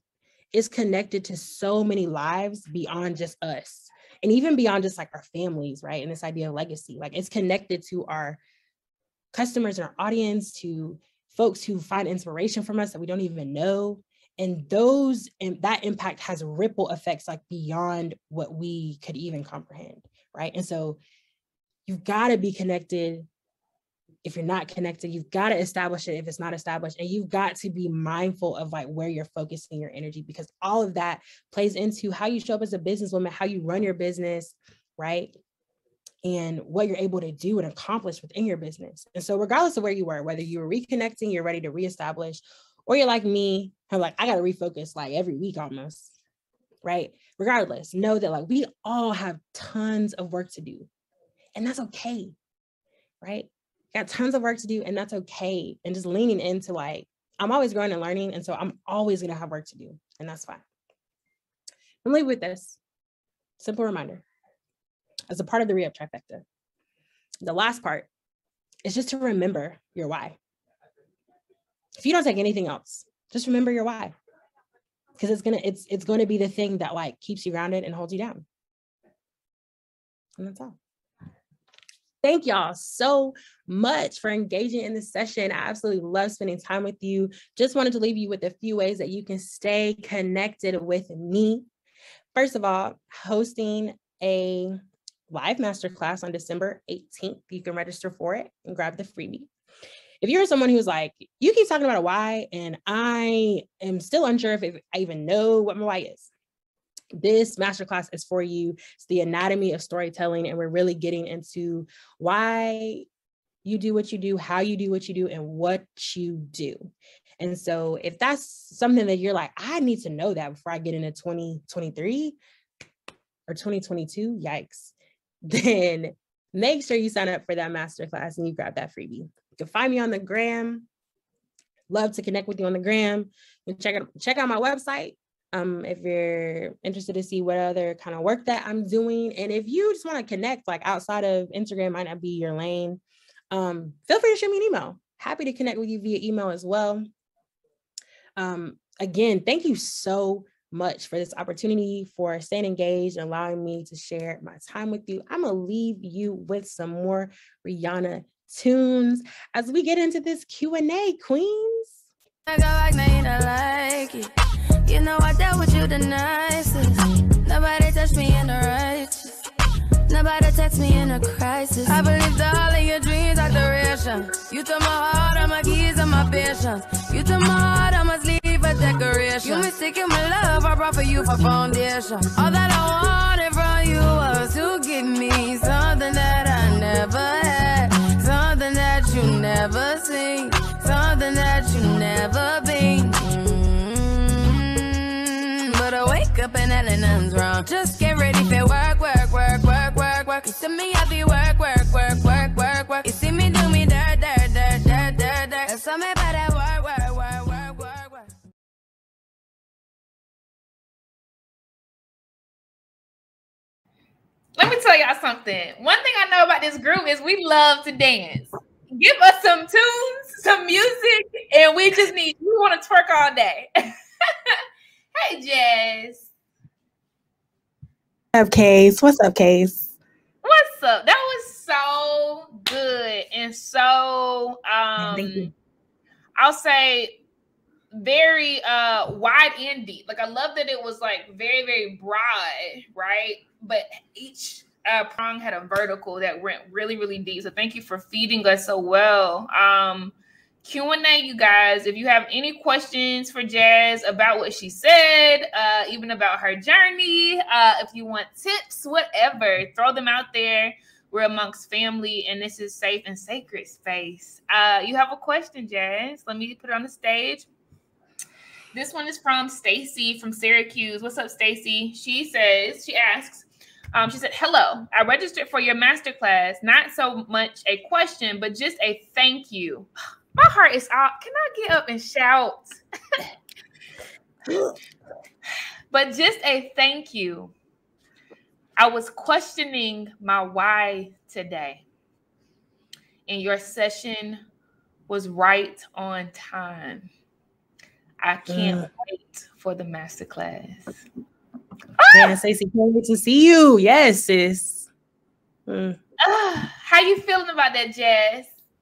is connected to so many lives beyond just us, and even beyond just like our families, right? And this idea of legacy, like it's connected to our customers and our audience, to folks who find inspiration from us that we don't even know. And those, and that impact has ripple effects like beyond what we could even comprehend, right? And so you've got to be connected. If you're not connected, you've got to establish it if it's not established. And you've got to be mindful of like where you're focusing your energy, because all of that plays into how you show up as a businesswoman, how you run your business, right? And what you're able to do and accomplish within your business. And so regardless of where you were, whether you were reconnecting, you're ready to reestablish, or you're like me, I'm like, I got to refocus like every week almost, right? Regardless, know that like we all have tons of work to do, and that's okay, right? Got tons of work to do, and that's okay. And just leaning into like, I'm always growing and learning, and so I'm always going to have work to do, and that's fine. And leave with this simple reminder as a part of the re-up trifecta. The last part is just to remember your why. If you don't take anything else, just remember your why, because it's gonna it's it's going to be the thing that like keeps you grounded and holds you down. And that's all. Thank y'all so much for engaging in this session. I absolutely love spending time with you. Just wanted to leave you with a few ways that you can stay connected with me. First of all, hosting a live masterclass on December eighteenth. You can register for it and grab the freebie. If you're someone who's like, you keep talking about a why, and I am still unsure if I even know what my why is, this masterclass is for you. It's the anatomy of storytelling, and we're really getting into why you do what you do, how you do what you do, and what you do. And so if that's something that you're like, I need to know that before I get into twenty twenty-three or twenty twenty-two, yikes, then make sure you sign up for that masterclass and you grab that freebie. You can find me on the gram. Love to connect with you on the gram. And check out, check out my website um, if you're interested to see what other kind of work that I'm doing. And if you just want to connect, like outside of Instagram might not be your lane, um, feel free to shoot me an email. Happy to connect with you via email as well. Um, again, thank you so much for this opportunity, for staying engaged and allowing me to share my time with you. I'm going to leave you with some more Rihanna tunes as we get into this Q and A, queens. I go like, no, you don't like it. You know I dealt with you the nicest. Nobody touched me in the righteous. Nobody text me in a crisis. I believed all of your dreams are duration. You took my heart, all my keys, and my patience. You took my heart, I must leave a decoration. You mistaken my love, I brought for you for foundation. All that I wanted from you was to give me something that I never had. Something that you never seen, something that you never been. Mm-hmm. But I wake up and that nothing's wrong. Just get ready for work, work, work, work, work, work. You see me happy, work, work, work, work, work, work. You see me do me dirt, dirt, dirt, dirt, dirt, dirt. That's something about that work, work, work, work, work, work. Let me tell y'all something. One thing I know about this group is we love to dance. Give us some tunes, some music, and we just need, we want to twerk all day. Hey, Jazz. What's up, Case? What's up, Case? What's up? That was so good and so, um, Thank you. I'll say very uh, wide and deep. Like, I love that it was like very, very broad, right? But each uh, prong had a vertical that went really, really deep. So thank you for feeding us so well. Um, Q and A, you guys, if you have any questions for Jazz about what she said, uh, even about her journey, uh, if you want tips, whatever, throw them out there. We're amongst family, and this is safe and sacred space. Uh, you have a question, Jazz? Let me put it on the stage. This one is from Stacy from Syracuse. What's up, Stacy? She says, she asks, um, she said, hello, I registered for your masterclass. Not so much a question, but just a thank you. My heart is out. Can I get up and shout? But just a thank you. I was questioning my why today, and your session was right on time. I can't Mm. wait for the masterclass. Man, Stacey, can't wait to see you. Yes, sis. Mm. Ah, how you feeling about that, Jazz?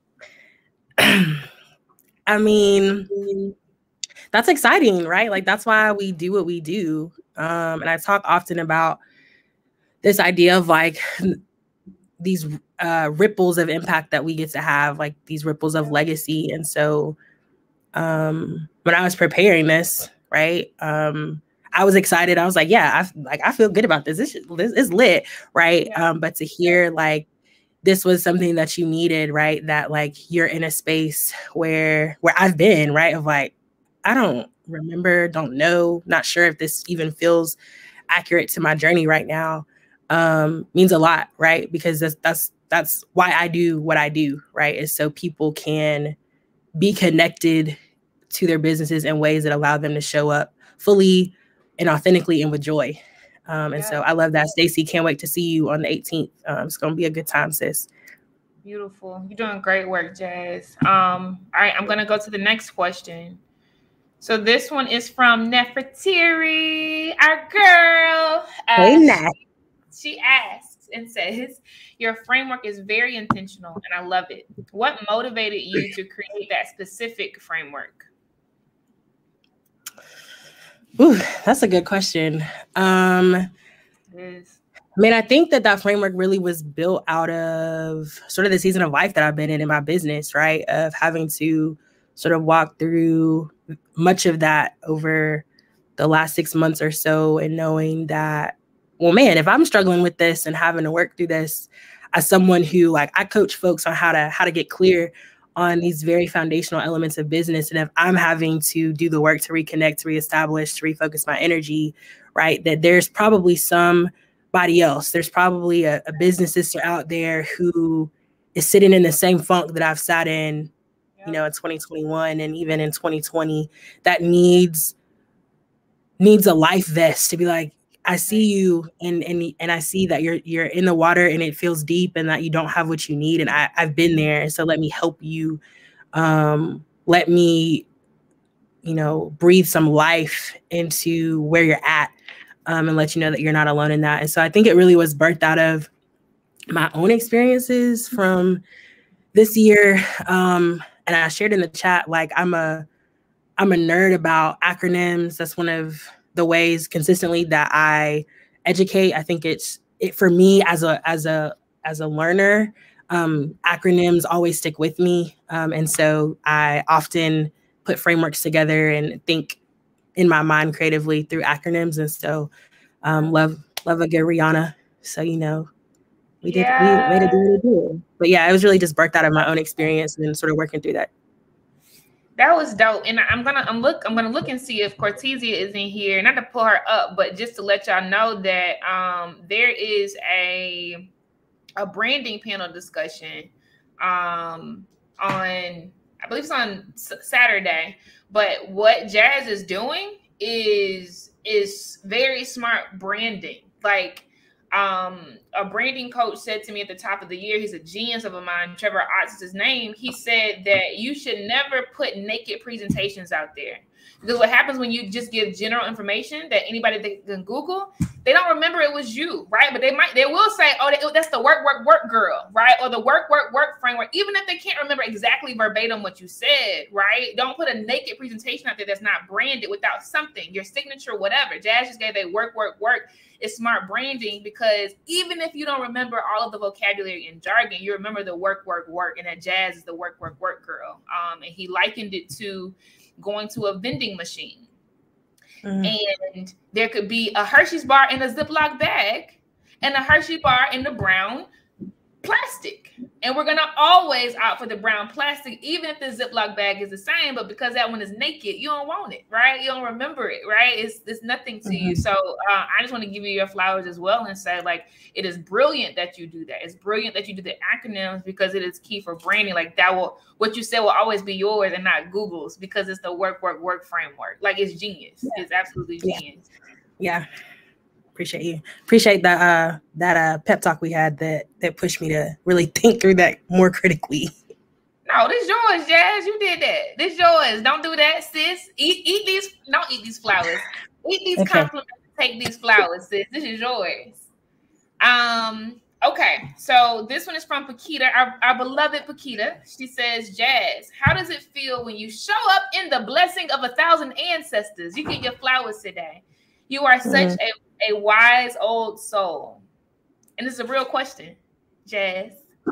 I mean, that's exciting, right? Like, that's why we do what we do. Um, and I talk often about this idea of like these uh, ripples of impact that we get to have, like these ripples of legacy. And so um, when I was preparing this, right, um, I was excited. I was like, yeah, I like I feel good about this. This, this is lit, right? Yeah. Um, but to hear like this was something that you needed, right? That like you're in a space where where I've been, right? Of like, I don't remember, don't know, not sure if this even feels accurate to my journey right now. Um, means a lot, right? Because that's that's that's why I do what I do, right? Is so people can be connected to their businesses in ways that allow them to show up fully and authentically and with joy. Um, and yeah. So I love that. Stacey, can't wait to see you on the eighteenth. Um, it's going to be a good time, sis. Beautiful. You're doing great work, Jazz. Um, all right, I'm going to go to the next question. So this one is from Nefertiri, our girl. Uh, hey, Nat. She, she asks and says, your framework is very intentional and I love it. What motivated you to create that specific framework? Ooh, that's a good question. Um, it is. I mean, I think that that framework really was built out of sort of the season of life that I've been in in my business, right? Of having to sort of walk through much of that over the last six months or so and knowing that, well, man, if I'm struggling with this and having to work through this as someone who like I coach folks on how to how to get clear on these very foundational elements of business. And if I'm having to do the work to reconnect, to reestablish, to refocus my energy, right, that there's probably somebody else. There's probably a, a business sister out there who is sitting in the same funk that I've sat in, you know, in twenty twenty-one and even in twenty twenty that needs needs a life vest to be like, I see you and and and I see that you're you're in the water and it feels deep and that you don't have what you need. And I, I've been there. And so let me help you. Um, let me, you know, breathe some life into where you're at um, and let you know that you're not alone in that. And so I think it really was birthed out of my own experiences from this year. Um, and I shared in the chat, like I'm a I'm a nerd about acronyms. That's one of the ways consistently that I educate. I think it's it for me as a as a as a learner. Um, acronyms always stick with me, um, and so I often put frameworks together and think in my mind creatively through acronyms. And so, um, love love a good Rihanna. So you know, we did yeah. we made it do what it did. But yeah, it was really just birthed out of my own experience and sort of working through that. That was dope. And I'm gonna I'm look I'm gonna look and see if Cortesia is in here. Not to pull her up, but just to let y'all know that um there is a a branding panel discussion um on I believe it's on S- Saturday. But what Jazz is doing is is very smart branding. Like Um, a branding coach said to me at the top of the year, he's a genius of a mind, Trevor Otts is his name. He said that you should never put naked presentations out there. Because what happens when you just give general information that anybody that can Google, they don't remember it was you, right? But they might, they will say, oh, that's the work, work, work girl, right? Or the work, work, work framework, even if they can't remember exactly verbatim what you said, right? Don't put a naked presentation out there that's not branded without something, your signature, whatever. Jazz just gave a work, work, work. It's smart branding because even if you don't remember all of the vocabulary and jargon, you remember the work, work, work, and that Jazz is the work, work, work girl. Um, and he likened it to going to a vending machine. Mm. And there could be a Hershey's bar in a Ziploc bag and a Hershey bar in the brown plastic. And we're going to always opt for the brown plastic, even if the Ziploc bag is the same. But because that one is naked, you don't want it, right? You don't remember it, right? It's, it's nothing to mm-hmm. you. So uh, I just want to give you your flowers as well and say, like, it is brilliant that you do that. It's brilliant that you do the acronyms because it is key for branding. Like that will, what you said will always be yours and not Google's because it's the work, work, work framework. Like it's genius. Yeah. It's absolutely genius. Yeah. yeah. Appreciate you. Appreciate that uh, that uh, pep talk we had that that pushed me to really think through that more critically. No, No, this yours, Jazz. You did that. This yours. Don't do that, sis. Eat, eat these. Don't eat these flowers. Eat these Okay. compliments. Take these flowers, sis. This is yours. Um. Okay. So this one is from Paquita, our, our beloved Paquita. She says, Jazz, how does it feel when you show up in the blessing of a thousand ancestors? You get your flowers today. You are such mm. a, a wise old soul. And this is a real question, Jazz.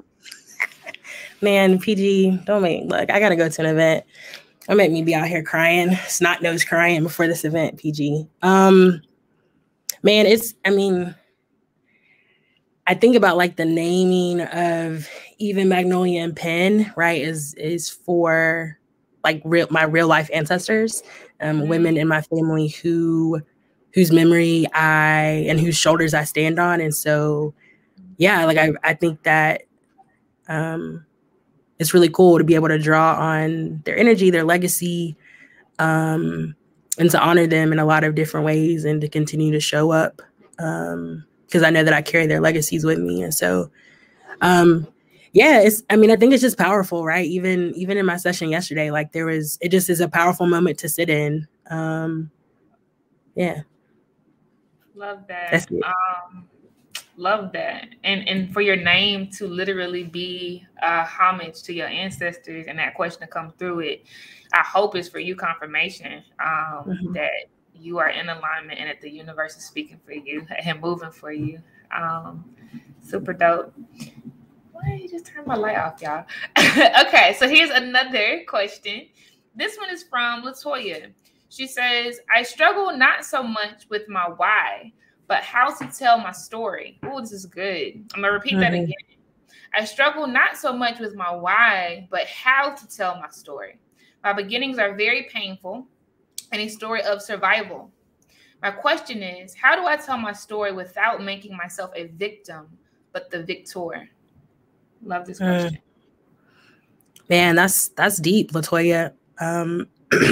Man, P G, don't make, look, I got to go to an event. Don't make me be out here crying, snot nose crying before this event, P G. Um, man, it's, I mean, I think about like the naming of even Magnolia and Penn, right, is, is for like real, my real life ancestors, um, mm-hmm. women in my family who, whose memory I, and whose shoulders I stand on. And so, yeah, like I, I think that, um, it's really cool to be able to draw on their energy, their legacy, um, and to honor them in a lot of different ways and to continue to show up um, because I know that I carry their legacies with me. And so, um, yeah, it's, I mean, I think it's just powerful, right? Even, even in my session yesterday, like there was, it just is a powerful moment to sit in. Um, yeah. Love that. Um, love that. And and for your name to literally be uh, homage to your ancestors and that question to come through it, I hope it's for you confirmation um, mm-hmm. that you are in alignment and that the universe is speaking for you and moving for you. Um, super dope. Why did you just turn my light off, y'all? Okay, so here's another question. This one is from Latoya. She says, I struggle not so much with my why, but how to tell my story. Oh, this is good. I'm going to repeat mm-hmm. that again. I struggle not so much with my why, but how to tell my story. My beginnings are very painful and a story of survival. My question is, how do I tell my story without making myself a victim, but the victor? Love this question. Mm. Man, that's that's deep, Latoya. Um,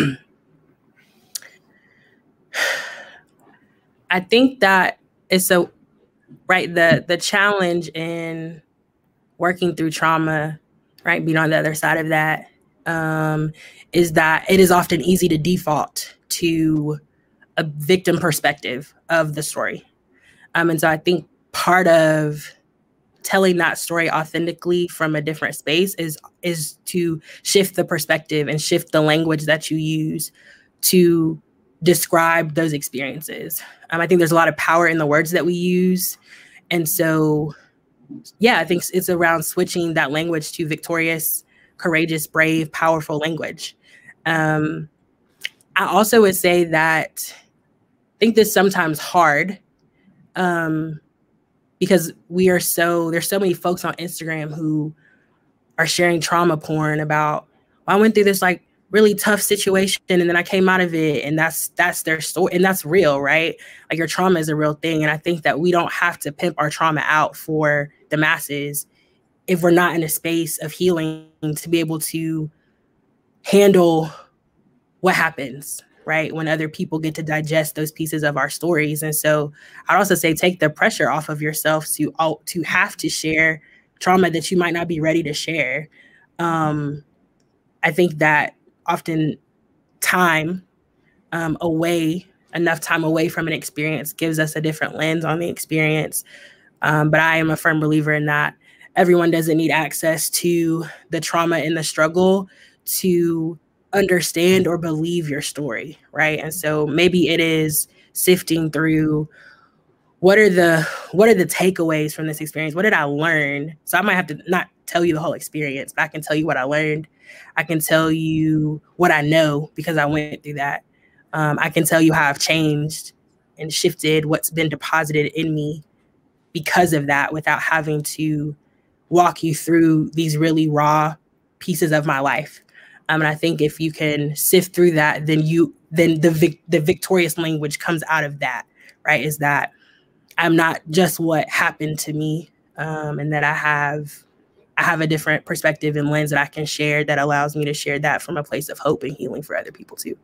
I think that it's so right. The the challenge in working through trauma, right, being on the other side of that, um, is that it is often easy to default to a victim perspective of the story. Um, and so I think part of telling that story authentically from a different space is is to shift the perspective and shift the language that you use to describe those experiences. Um, I think there's a lot of power in the words that we use. And so, yeah, I think it's around switching that language to victorious, courageous, brave, powerful language. Um, I also would say that I think this is sometimes hard um, because we are so, there's so many folks on Instagram who are sharing trauma porn about, well, I went through this like really tough situation and then I came out of it, and that's that's their story, and that's real, right? Like your trauma is a real thing. And I think that we don't have to pimp our trauma out for the masses if we're not in a space of healing to be able to handle what happens, right? When other people get to digest those pieces of our stories. And so I'd also say take the pressure off of yourself to, to have to share trauma that you might not be ready to share. Um, I think that often time um, away, enough time away from an experience gives us a different lens on the experience. Um, but I am a firm believer in that everyone doesn't need access to the trauma and the struggle to understand or believe your story, right? And so maybe it is sifting through what are the what are the takeaways from this experience? What did I learn? So I might have to not tell you the whole experience, but I can tell you what I learned. I can tell you what I know because I went through that. Um, I can tell you how I've changed and shifted what's been deposited in me because of that without having to walk you through these really raw pieces of my life. Um, and I think if you can sift through that, then you then the vic- the victorious language comes out of that, right? Is that I'm not just what happened to me, um, and that I have I have a different perspective and lens that I can share that allows me to share that from a place of hope and healing for other people too.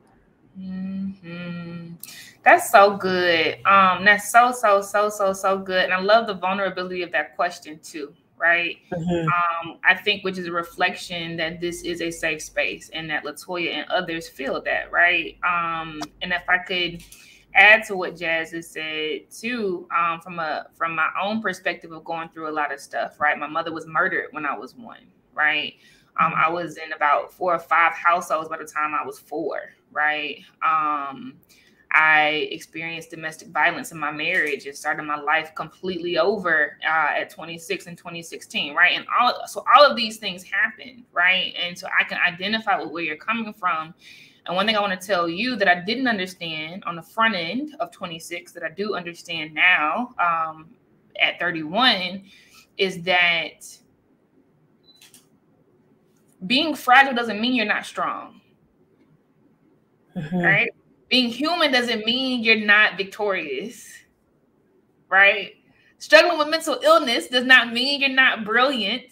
Mm-hmm. That's so good. Um, that's so, so, so, so, so good. And I love the vulnerability of that question too, right? Mm-hmm. Um, I think, which is a reflection that this is a safe space and that LaToya and others feel that, right? Um, and if I could add to what Jazz has said too, um, from a from my own perspective of going through a lot of stuff, right? My mother was murdered when I was one, right? Um, I was in about four or five households by the time I was four, right? Um, I experienced domestic violence in my marriage and started my life completely over uh, at twenty-six and twenty sixteen, right? And all so all of these things happen, right? And so I can identify with where you're coming from. And one thing I want to tell you that I didn't understand on the front end of twenty-six that I do understand now um, at thirty-one is that being fragile doesn't mean you're not strong, mm-hmm. right? Being human doesn't mean you're not victorious, right? Struggling with mental illness does not mean you're not brilliant,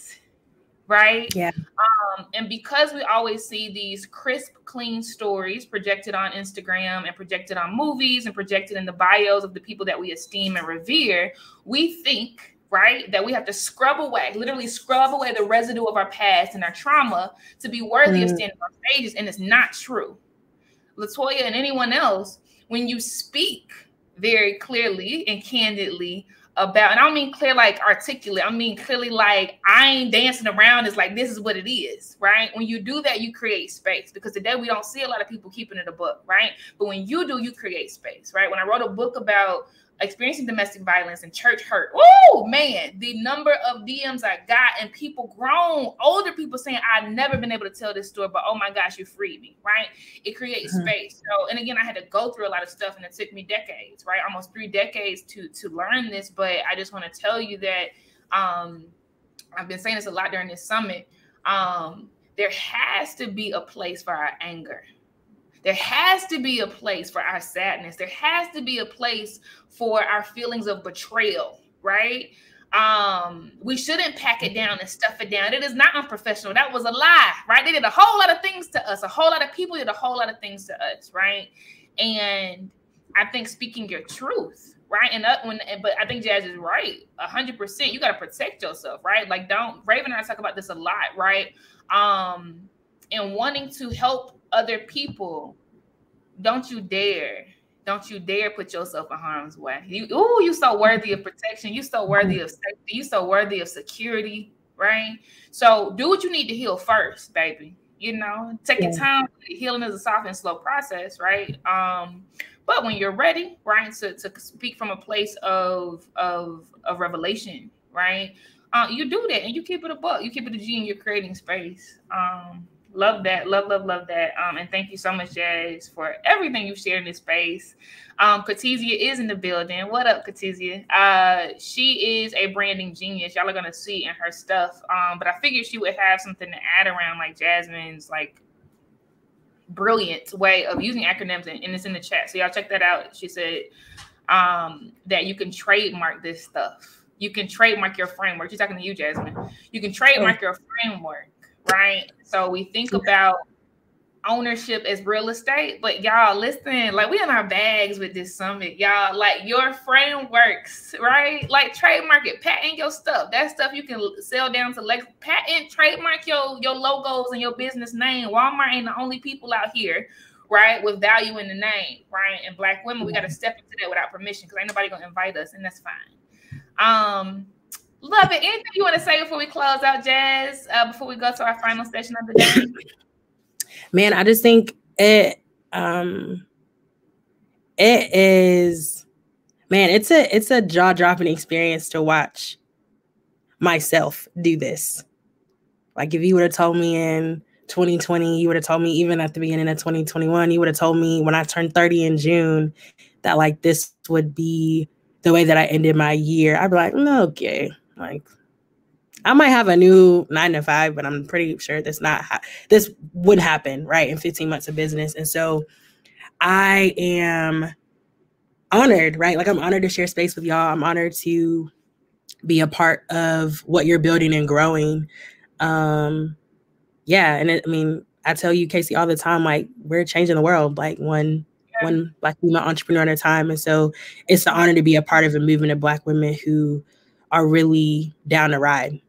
right? Yeah. Um, and because we always see these crisp, clean stories projected on Instagram and projected on movies and projected in the bios of the people that we esteem and revere, we think, right, that we have to scrub away, literally scrub away the residue of our past and our trauma to be worthy mm. of standing on stages. And it's not true. LaToya and anyone else, when you speak very clearly and candidly about, and I don't mean clear like articulate, I mean clearly like I ain't dancing around, it's like this is what it is, right? When you do that, you create space, because today we don't see a lot of people keeping it a book, right? But when you do, you create space, right? When I wrote a book about experiencing domestic violence and church hurt, oh man, the number of D Ms I got and people grown, older people saying, I've never been able to tell this story, but oh my gosh, you freed me, right? It creates mm-hmm. space. So, and again, I had to go through a lot of stuff and it took me decades, right? Almost three decades to, to learn this. But I just want to tell you that um, I've been saying this a lot during this summit. Um, there has to be a place for our anger. There has to be a place for our sadness. There has to be a place for our feelings of betrayal, right? Um, we shouldn't pack it down and stuff it down. It is not unprofessional. That was a lie, right? They did a whole lot of things to us. A whole lot of people did a whole lot of things to us, right? And I think speaking your truth, right? And uh, when, but I think Jazz is right, a hundred percent. You got to protect yourself, right? Like, don't. Raven and I talk about this a lot, right? Um, and wanting to help other people, don't you dare, don't you dare put yourself in harm's way. You, ooh, you so worthy of protection. You so worthy of safety. You so worthy of security, right? So do what you need to heal first, baby. You know, take yeah. your time. Healing is a soft and slow process, right? Um, but when you're ready, right, to, to speak from a place of of of revelation, right? Uh, you do that and you keep it a buck. You keep it a G and you're creating space. Um, Love that. Love, love, love that. Um, and thank you so much, Jazz, for everything you've shared in this space. Um, Katizia is in the building. What up, Katizia? Uh, she is a branding genius. Y'all are going to see in her stuff. Um, but I figured she would have something to add around like Jasmine's like brilliant way of using acronyms, and, and it's in the chat. So y'all check that out. She said um, that you can trademark this stuff. You can trademark your framework. She's talking to you, Jasmine. You can trademark your framework. Right. So we think about ownership as real estate, but y'all listen, like we in our bags with this summit, y'all, like your frameworks, right? Like trademark it, patent your stuff. That stuff you can sell down to Lex, patent, trademark your, your logos and your business name. Walmart ain't the only people out here, right, with value in the name, right? And Black women, we got to step into that without permission because ain't nobody going to invite us, and that's fine. Um, Love it. Anything you want to say before we close out, Jazz, uh, before we go to our final session of the day? Man, I just think it um it is, man, it's a it's a jaw-dropping experience to watch myself do this. Like if you would have told me in twenty twenty, you would have told me even at the beginning of twenty twenty-one, you would have told me when I turned thirty in June that like this would be the way that I ended my year. I'd be like, no, okay. Like, I might have a new nine to five, but I'm pretty sure this not ha- this would happen, right, in fifteen months of business. And so I am honored, right? Like I'm honored to share space with y'all. I'm honored to be a part of what you're building and growing. Um, yeah, and it, I mean, I tell you, Casey, all the time, like we're changing the world, like one yeah. one Black female entrepreneur at a time. And so it's an honor to be a part of a movement of Black women who are really down to ride,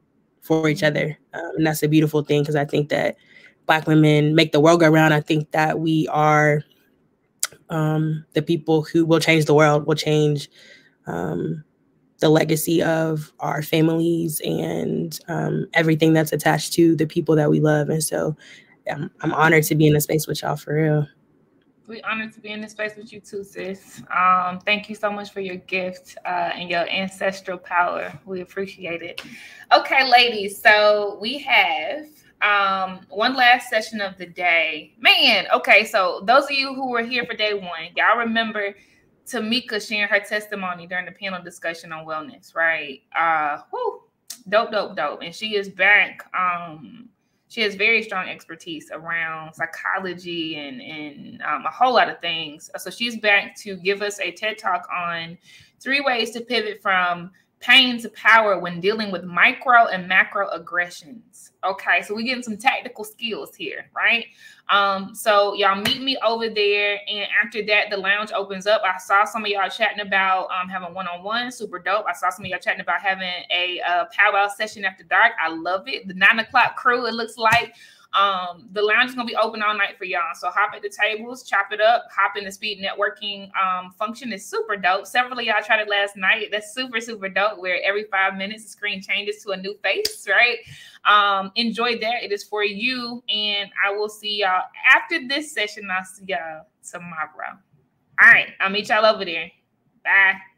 for each other. Um, and that's a beautiful thing, because I think that Black women make the world go round. I think that we are um, the people who will change the world, will change um, the legacy of our families and um, everything that's attached to the people that we love. And so I'm, I'm honored to be in this space with y'all, for real. We're honored to be in this space with you too, sis. Um, thank you so much for your gift uh, and your ancestral power. We appreciate it. Okay, ladies, so we have um, one last session of the day. Man, okay, so those of you who were here for day one, y'all remember Tamika sharing her testimony during the panel discussion on wellness, right? Uh, whew, dope, dope, dope. And she is back. Um, she has very strong expertise around psychology and, and um, a whole lot of things. So she's back to give us a TED Talk on three ways to pivot from pain to power when dealing with micro and macro aggressions. Okay, so we're getting some tactical skills here, right? Um, so y'all meet me over there, and after that, the lounge opens up. I saw some of y'all chatting about um, having one-on-one, super dope. I saw some of y'all chatting about having a uh, powwow session after dark. I love it. The nine o'clock crew, it looks like. Um, the lounge is going to be open all night for y'all. So hop at the tables, chop it up, hop in the speed networking um, function. Is super dope. Several of y'all tried it last night. That's super, super dope, where every five minutes the screen changes to a new face, right? Um, enjoy that. It is for you. And I will see y'all after this session. I'll see y'all tomorrow. All right. I'll meet y'all over there. Bye.